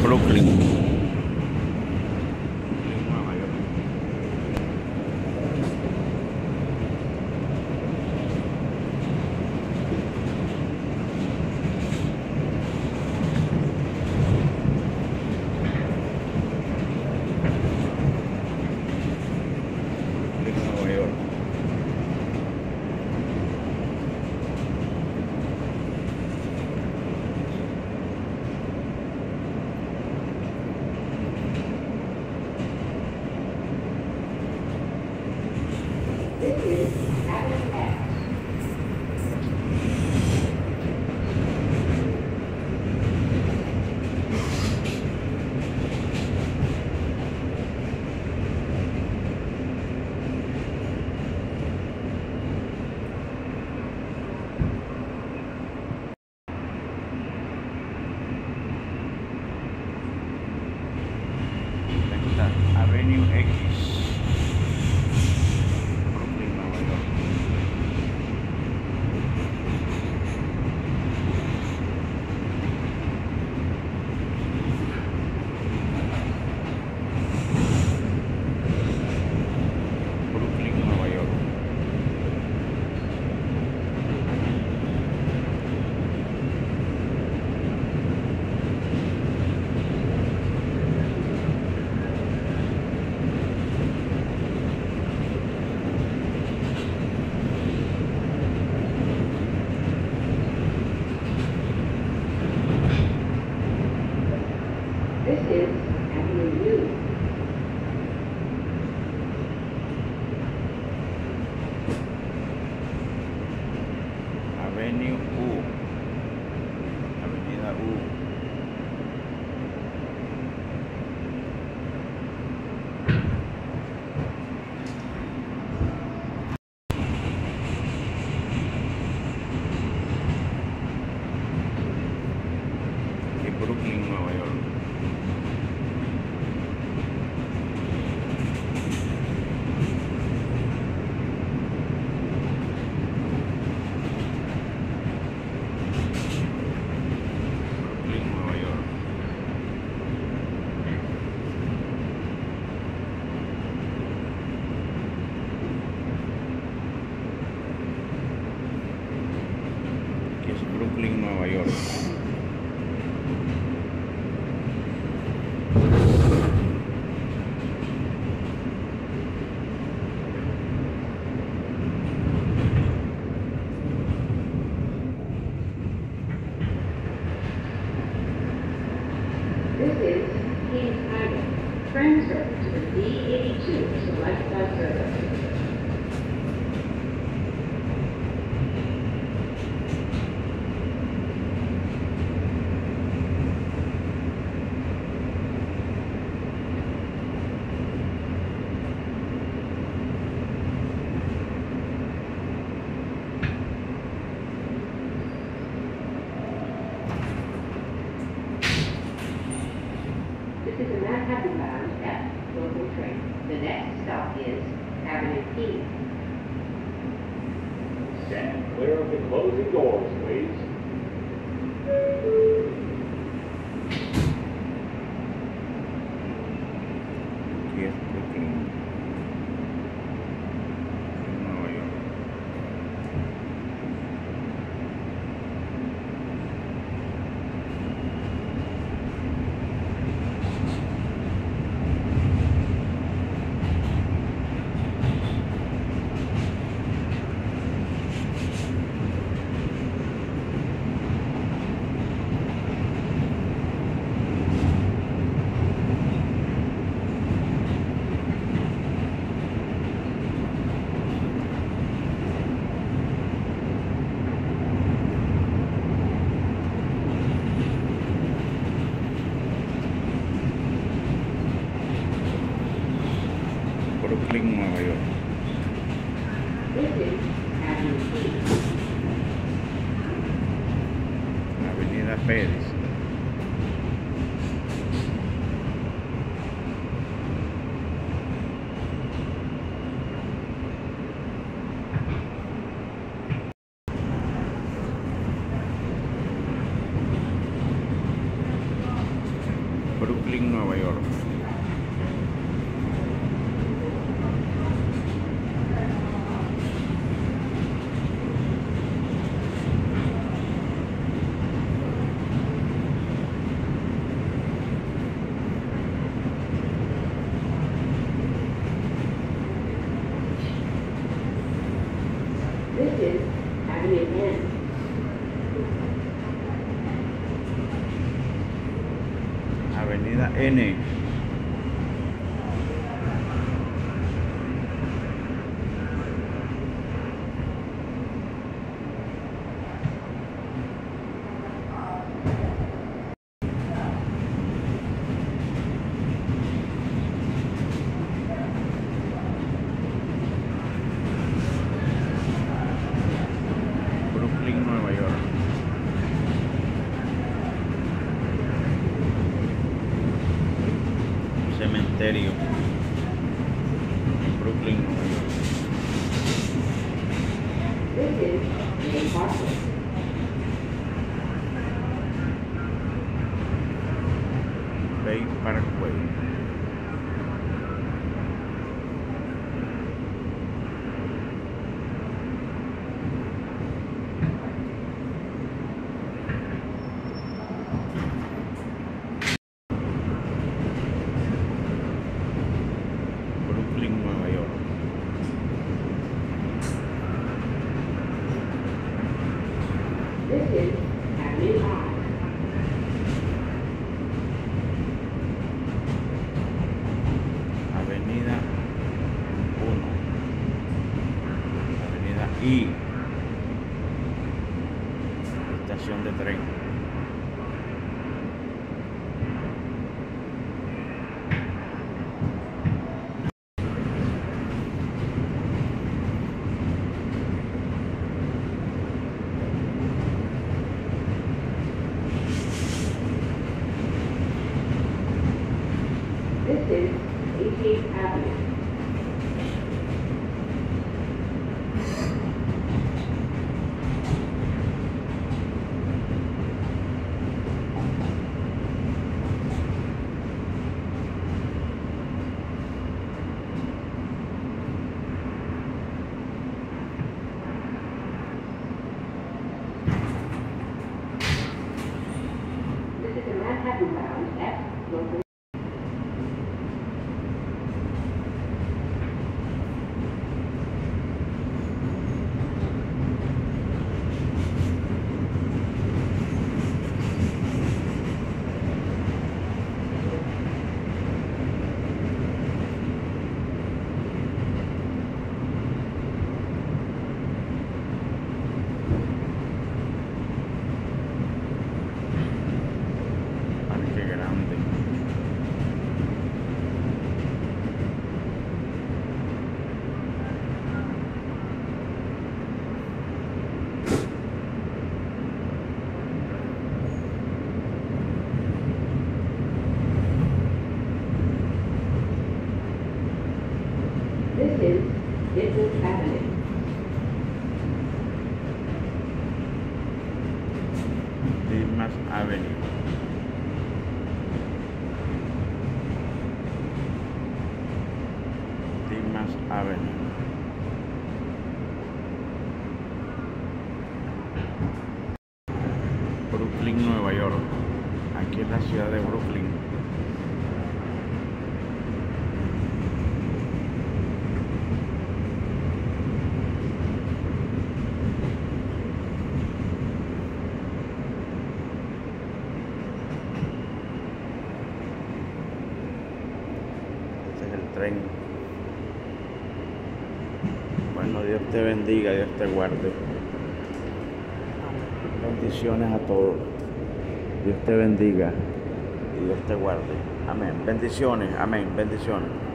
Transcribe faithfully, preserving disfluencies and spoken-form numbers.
Brooklyn. Avenue X, Brooklyn, Nueva York. Brooklyn, Nueva York. This is Avenue U. Avenue U. Avenida U. En Brooklyn, Nueva York. Brooklyn, Nueva York. This is Kings Highway. Transfer to the D eighty-two Select Bus Service. This is a Manhattan bound F local train. The next stop is Avenue E. Stand clear of the closing doors, please. Aquí es Brooklyn, Nueva York. Brooklyn, Nueva York. This is Avenue E. Avenida Pérez. Brooklyn, Nueva York. This is Avenue N. Avenida N. Brooklyn, Nueva York. Cementerio en Brooklyn, Nueva York. This is Bay Parkway. Bay Parkway. Brooklyn, Nueva York. This is Avenue I. Avenida uno. Avenida I. Estación de tren. This is eighteenth Avenue. This is a Manhattan bound F local. Parque Grande. This is Dickens Avenue. Dimas Avenue. Dimas Avenue. Brooklyn, Nueva York. Aquí es la ciudad de Brooklyn. Este es el tren. Bueno, Dios te bendiga, Dios te guarde. Bendiciones a todos. Dios te bendiga y Dios te guarde. Amén. Bendiciones. Amén. Bendiciones.